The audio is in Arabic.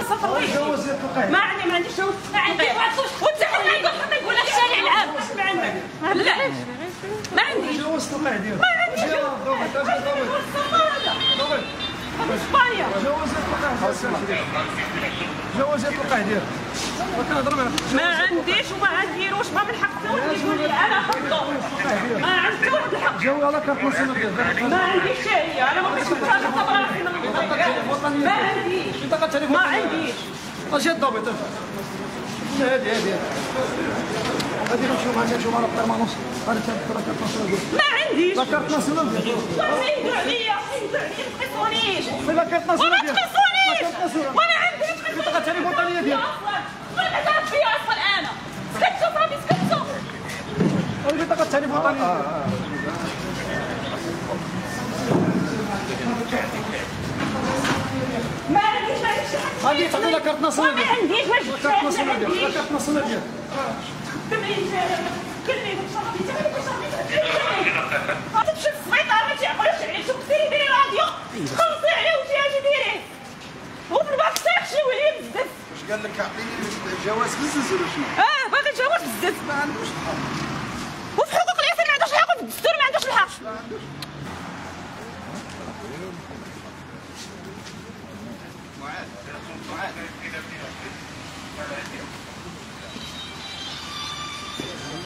ما عنديش جواز. ما عنديش وانت حنا نقول لك الشارع العام ما عندك. لا ما عنديش جواز التوقيع ديالك. ما عنديش اسبانيا جواز التوقيع ديالك. ما عنديش وما غنديروش ما من حق حتى واحد يقول لي انا خطو. ما عندي حتى واحد الحق. جاوب على كارت ناسيونال ديالك. ما عنديش حتى هي. انا ما كنتش كنعتبر راسي من الوطنيه. ما عنديش بطاقة تليفون. ما عنديش. اجي الضابط. هادي نمشيو مع البيرمانونس. هادي تاع كارت ناسيونال. ما عنديش. لا كارت ناسيونال ديالك. حيدوا عليا ما تقيسونيش. لا كارت وما ناسيونال ديالك. تقيسونيش وانا عندي بطاقة تليفون وطنية ديالك. وانا تعرف فيا اصلا انا سكتوا صافي سكتوا. البطاقة التليفون وطنية. ما عنديش غادي تعطي لك كارت ناسيونال ما ديالك. عنديش واش كارت ناسيونال ديالك. كارت ناسيونال ديالك. كلمي تمشي للسبيطار ما تيعقلوش عليك سيري ديري راديو خلصي عليه وجي ديريه وفي الباك تيخشيو عليه بزاف. واش قال لك اعطيني الجواز بزز ولا شنو؟ باغي جواز بزاف. ما عندوش الحق. وفي حقوق الانسان ما عندوش الحق وفي الدستور ما عندوش الحق. ما عندوش. معاد.